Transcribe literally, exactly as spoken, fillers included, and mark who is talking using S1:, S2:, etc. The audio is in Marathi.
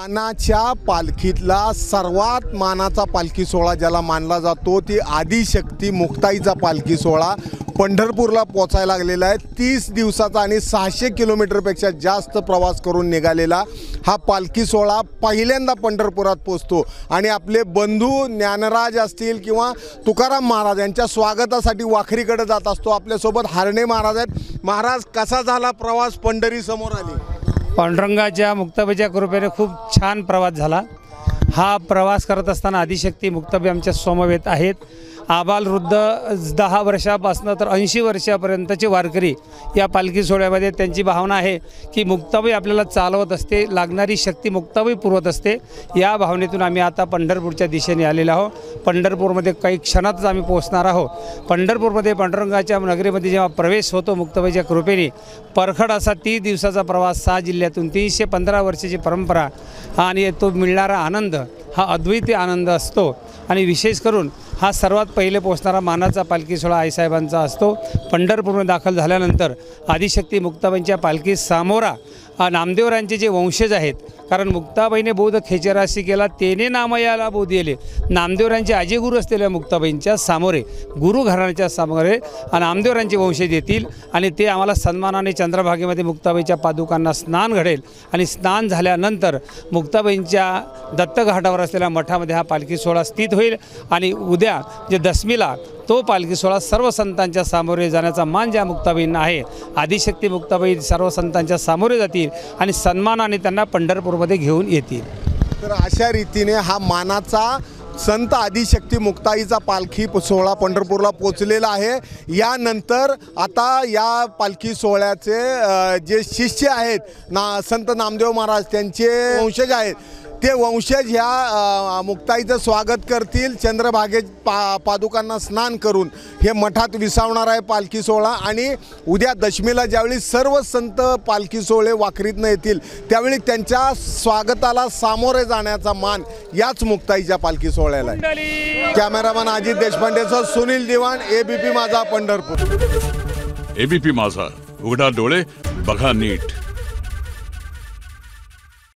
S1: मानाच्या पालखीतला सर्वात मानाचा पालखी सोहळा ज्याला मानला जातो ती आदिशक्ती मुक्ताईचा पालखी सोहळा पंढरपूरला पोचायला लागलेला आहे। तीस दिवसाचा आणि सहाशे किलोमीटरपेक्षा जास्त प्रवास करून निघालेला हा पालखी सोहळा पहिल्यांदा पंढरपुरात पोचतो आणि आपले बंधू ज्ञानराज असतील किंवा तुकाराम महाराज यांच्या स्वागतासाठी वाखरीकडे जात असतो। आपल्यासोबत हारणे महाराज आहेत। महाराज, कसा झाला प्रवास? पंढरी समोर आली।
S2: पांडुरंगाच्या मुक्ताबाईच्या कृपेने खूप छान प्रवास झाला। हा प्रवास करत असताना आदिशक्ती मुक्ताबाई आमच्या समवेत आहेत। आबाल वृद्ध दहा वर्षापासून तर ऐंशी वर्षापर्यंतचे वारकरी या पालखी सोहळ्यामध्ये त्यांची भावना आहे की मुक्ताबाई आपल्याला चालवत असते, लागणारी शक्ती मुक्ताबाई पुरवत असते। या भावनेतून आम्ही आता पंढरपूरच्या दिशेने आलेलो आहोत। पंढरपूरमध्ये काही क्षणातच आम्ही पोहोचणार आहोत। पंढरपूरमध्ये पांडुरंगाच्या नगरीमध्ये जेव्हा प्रवेश होतो मुक्ताबाईच्या कृपेने, परखड असा तीस दिवसाचा प्रवास, सहा जिल्ह्यातून तीनशे पंधरा वर्षाची परंपरा आणि तो मिळणारा आनंद हा अद्वितीय आनंद असतो। आणि विशेष करून हा सर्वात पहिले पोहोचणारा मानाचा पालखी सोहळा आईसाहेबांचा असतो। पंढरपूरमध्ये दाखल झाल्यानंतर आदिशक्ती मुक्ताबाईंच्या पालखी सामोरा नामदेवरांचे जे वंशज आहेत, कारण मुक्ताबाईने बौद्ध खेचराशी केला तेने नामयाला बोध येले, नामदेवरांचे आजीगुरू असलेल्या मुक्ताबाईंच्या सामोरे, गुरु घराण्याच्या सामोरे नामदेवरांचे वंशज येतील आणि ते आम्हाला सन्मानाने चंद्रभागेमध्ये मुक्ताबाईच्या पादुकांना स्नान घडेल आणि स्नान झाल्यानंतर मुक्ताबाईंच्या दत्तघाटावर असलेल्या मठामध्ये हा पालखी सोहळा स्थित होईल आणि उद्या जे दशमीला तो पालखी सोहळा सर्व संतांच्या सामोरे जाण्याचा मान ज्या मुक्ताबाईंना आहे, आदिशक्ती मुक्ताबाई सर्व संतांच्या सामोरे जातील आणि सन्मानाने त्यांना पंढरपूरमध्ये घेऊन येतील।
S1: तर अशा रीतीने हा मानाचा संत आदिशक्ती मुक्ताईचा पालखी सोहळा पंढरपूरला पोचलेला आहे। यानंतर आता या पालखी सोहळ्याचे जे शिष्य आहेत ना संत नामदेव महाराज, त्यांचे वंशज आहेत, ते वंशज ह्या मुक्ताईचं स्वागत करतील। चंद्रभागे पा पादुकांना स्नान करून हे मठात विसावणार आहे पालखी सोहळा आणि उद्या दशमीला ज्यावेळी सर्व संत पालखी सोहळे वाखरीतनं येतील त्यावेळी त्यांच्या स्वागताला सामोरे जाण्याचा मान याच मुक्ताईच्या पालखी सोहळ्याला आहे। कॅमेरामॅन अजित देशपांडेसह सुनील दिवाण, एबीपी माझा, पंढरपूर।
S3: एबीपी माझा, उघडा डोळे बघा नीट।